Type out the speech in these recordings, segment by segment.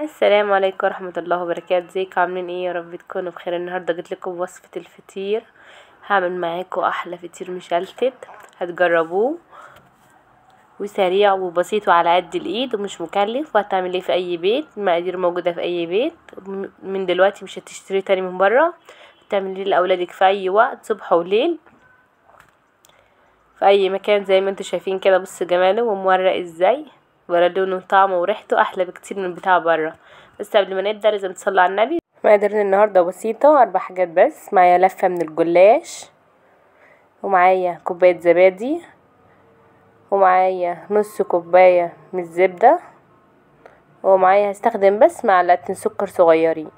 السلام عليكم ورحمة الله وبركاته. ازيكم عاملين ايه؟ يا رب تكونوا بخير. النهارده جيت لكم وصفة الفطير. هعمل معاكم احلى فطير مشلتت، هتجربوه وسريع وبسيط وعلى قد الايد ومش مكلف، وهتعمليه في اي بيت. المقادير موجودة في اي بيت من دلوقتي، مش هتشتري تاني من بره. تعمليه لاولادك في اي وقت، صبح وليل، في اي مكان زي ما انتوا شايفين كده. بص جماله ومورق ازاي، ولا لونه وطعمه وريحته احلى بكتير من بتاع بره. بس قبل ما نبدا لازم تصلي على النبي. مقاديرنا النهارده بسيطه، 4 حاجات بس. معايا لفه من الجلاش، ومعايا كوبايه زبادي، ومعايا نص كوبايه من الزبده، ومعايا هستخدم بس معلقتين سكر صغيرين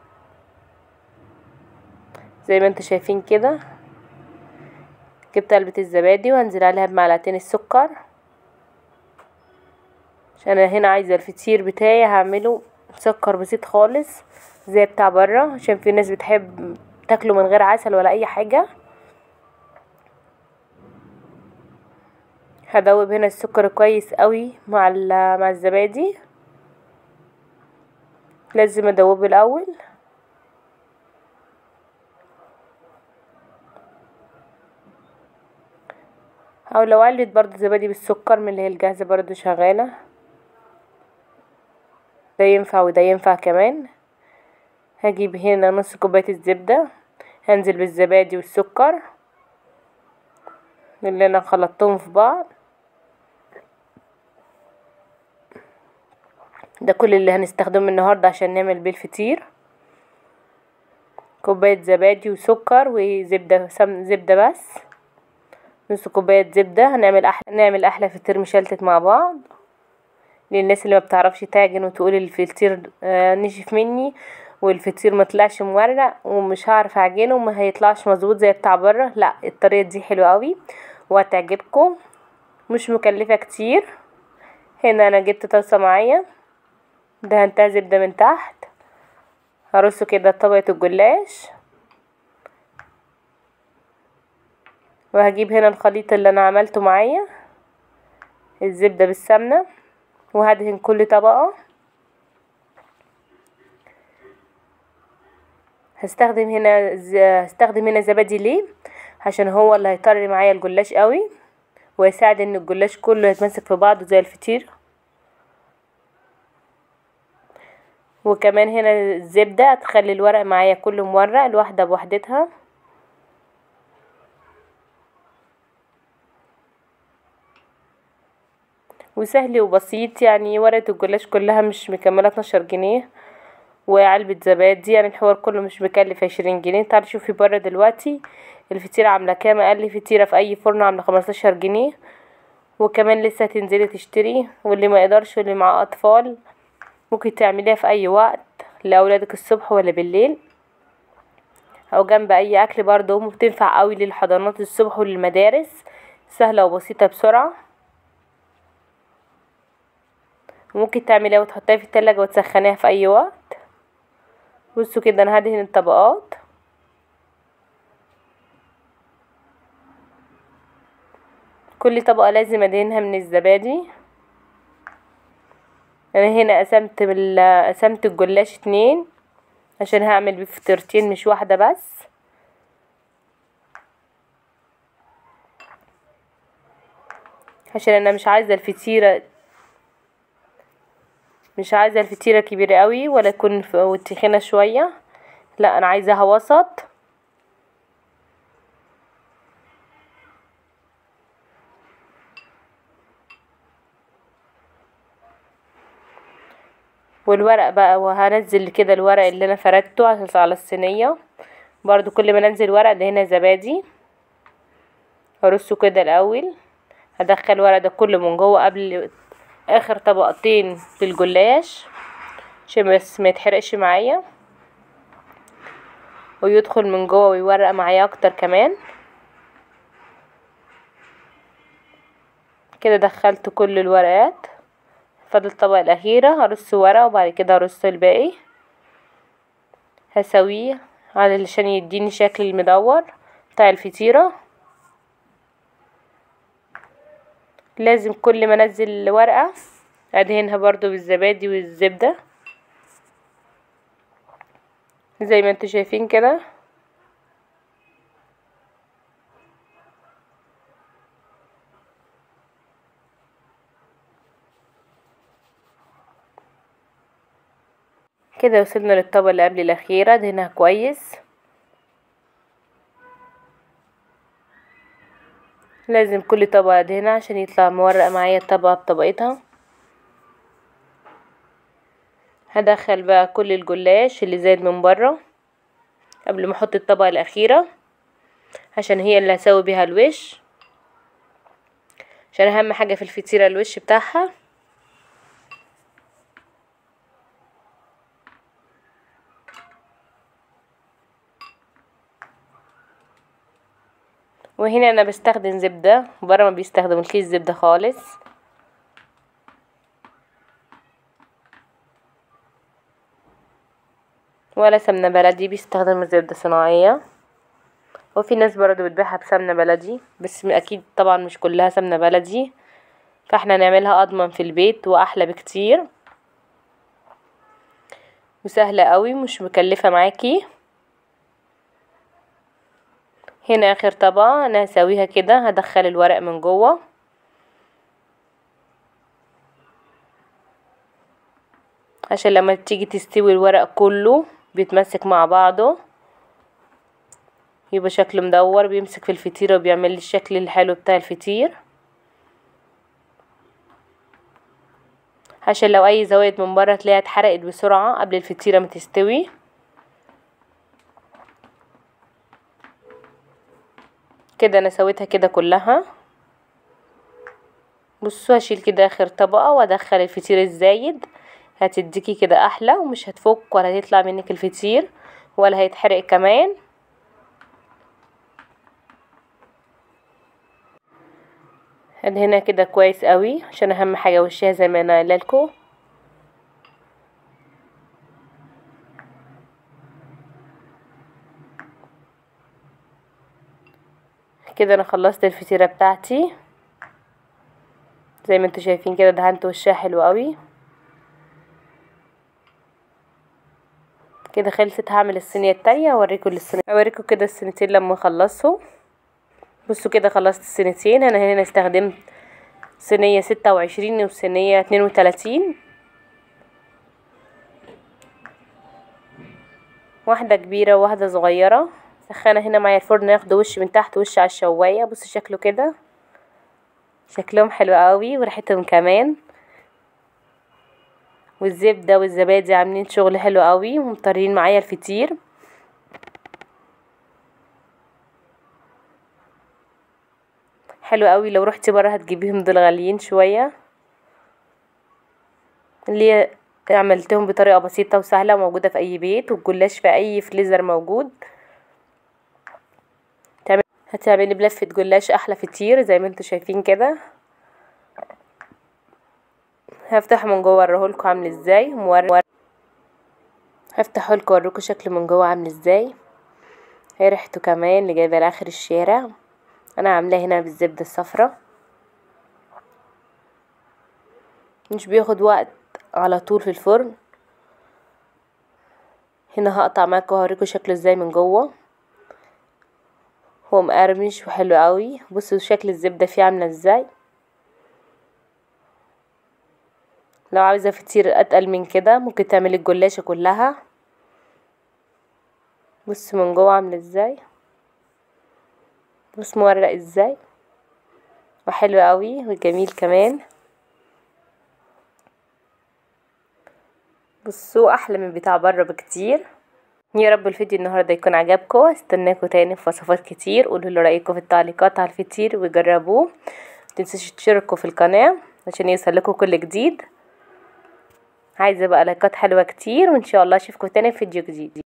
زي ما انتوا شايفين كده. جبت علبه الزبادي وهنزل عليها بمعلقتين السكر، عشان انا هنا عايزه الفطير بتاعي هعمله سكر بسيط خالص زي بتاع بره، عشان في ناس بتحب تاكله من غير عسل ولا اي حاجه. هدوب هنا السكر كويس قوي مع الزبادي، لازم ادوبه الاول. او لو علبة برضو زبادي بالسكر من اللي هي الجاهزه برضو شغاله، ده ينفع وده ينفع كمان. هجيب هنا نص كوبايه الزبده، هنزل بالزبادي والسكر اللي انا خلطتهم في بعض. ده كل اللي هنستخدمه النهارده عشان نعمل بيه الفطير. كوبايه زبادي وسكر وزبده، زبده بس، نص كوبايه زبده. نعمل احلى فطير مشلتت مع بعض. للناس اللي ما بتعرفش تعجن وتقول الفطير نشف مني والفطير ما طلعش مورق ومش هعرف اعجنه وما هيطلعش مظبوط زي بتاع بره، لا الطريقه دي حلوه قوي وهتعجبكم، مش مكلفه كتير. هنا انا جبت طاسه معايا، دهنتها زبده من تحت، هرصه كده طبقه الجلاش، وهجيب هنا الخليط اللي انا عملته معايا، الزبده بالسمنه، وهدهن كل طبقه. هستخدم هنا زبادي ليه؟ عشان هو اللي هيطري معايا الجلاش قوي ويساعد ان الجلاش كله يتمسك في بعضه زي الفطير. وكمان هنا الزبده هتخلي الورق معايا كله مورق، الواحده بوحدتها. وسهل وبسيط، يعني ورقه الجلاش كلها مش مكمله 12 جنيه، وعلبة زبادي، يعني الحوار كله مش مكلف 20 جنيه. تعالي شوفي بره دلوقتي الفطيرة عاملة كام. اقل فطيرة في اي فرن عاملة 15 جنيه، وكمان لسه تنزلي تشتري. واللي ما يقدرش واللي مع اطفال ممكن تعمليها في اي وقت لاولادك، الصبح ولا بالليل او جنب اي اكل برضه. بتنفع قوي للحضانات الصبح وللمدارس، سهلة وبسيطة بسرعة. وممكن تعمليها وتحطيها في التلاجة وتسخنيها في اي وقت. بصوا كده انا هدهن الطبقات. كل طبقة لازم ادهنها من الزبادي. انا هنا قسمت الجلاش 2 عشان هعمل بيه فطيرتين مش واحدة بس. عشان انا مش عايزة الفطيرة كبيرة قوي ولا تكون تخينة شوية، لا انا عايزاها وسط. والورق بقى، وهنزل كده الورق اللي انا فردته على الصينية برضو. كل ما انزل ورق ده هنا زبادي هرصه كده الاول. هدخل الورق ده كله من جوه قبل اخر طبقتين للجلاش عشان بس ما يتحرقش معايا ويدخل من جوه ويورق معايا اكتر كمان. كده دخلت كل الورقات، فاضل الطبقة الاخيرة هرص ورقة وبعد كده هرص الباقي. هسويه علشان يديني شكل المدور بتاع الفطيرة. لازم كل ما انزل ورقة ادهنها برضو بالزبادي والزبدة. زي ما انتوا شايفين كده. كده وصلنا للطبقة اللي قبل الاخيرة، دهنها كويس. لازم كل طبقة ادهنها عشان يطلع مورق معايا الطبقة بطبقتها. هدخل بقى كل الجلاش اللي زايد من بره قبل ما احط الطبقة الاخيرة، عشان هي اللي هسوي بيها الوش، عشان اهم حاجة في الفطيرة الوش بتاعها. وهنا انا بستخدم زبدة، بره ما بيستخدموا الكيس زبدة خالص. ولا سمنة بلدي، بيستخدموا زبدة صناعية. وفي ناس برضو بتبيعها بسمنة بلدي، بس اكيد طبعا مش كلها سمنة بلدي، فاحنا نعملها اضمن في البيت واحلى بكتير وسهلة قوي، مش مكلفة معاكي. هنا اخر طبقة انا هسويها كده، هدخل الورق من جوه عشان لما تيجي تستوي الورق كله بيتمسك مع بعضه، يبقى شكله مدور، بيمسك في الفطيرة وبيعمل لي الشكل الحلو بتاع الفطير. عشان لو اي زوايد من بره تلاقيها اتحرقت بسرعة قبل الفطيرة ما تستوي. كده انا سويتها كده كلها. بصوا هشيل كده اخر طبقة وادخل الفطير الزايد، هتديكي كده احلى ومش هتفك ولا هيطلع منك الفطير ولا هيتحرق كمان. ادهنها كده كويس قوي عشان اهم حاجة وشها زي ما انا قايله لكم. كده انا خلصت الفطيرة بتاعتي زي ما انتوا شايفين كده، دهنت وشها حلو قوي. كده خلصت. هعمل الصينيه التانية اوريكم كده الصينيتين لما اخلصهم. بصوا كده خلصت الصينيتين. انا هنا استخدمت صينيه 26 وصينيه 32، واحده كبيره وواحده صغيره. سخنه هنا معايا الفرن ياخد وش من تحت وش على الشوايه. بصوا شكله كده، شكلهم حلو قوي وريحتهم كمان، والزبده والزبادي عاملين شغل حلو قوي ومطرين معايا الفطير. حلو قوي. لو رحتي بره هتجيبيهم، دول غاليين شويه. اللي عملتهم بطريقه بسيطه وسهله وموجوده في اي بيت، والجلاش في اي فريزر موجود. هتعملي بلفه جلاش احلى فطير زي ما انتوا شايفين كده. هفتح من جوه اوريهولكم عامل ازاي. هفتحه لكم اوريكم شكله من جوه عامل ازاي. هي ريحته كمان اللي جايبه لاخر الشارع. انا عاملاه هنا بالزبده الصفراء، مش بياخد وقت، على طول في الفرن. هنا هقطع معاكم وهوريكم شكله ازاي من جوه. هو مقرمش وحلو قوي. بصوا شكل الزبده فيه عامله ازاي. لو عاوزه فطير اتقل من كده ممكن تعملي الجلاشه كلها. بص من جوه عامل ازاي، بص مورق ازاي وحلو قوي وجميل كمان. بصوا احلى من بتاع بره بكتير. يا رب الفيديو النهارده يكون عجبكم. استناكم تاني في وصفات كتير. قولوا لي رايكم في التعليقات على الفطير وجربوه. متنسوش تشتركوا في القناه عشان يوصلكوا كل جديد. عايزه بقى لايكات حلوه كتير، وان شاء الله اشوفكم تاني في فيديو جديد.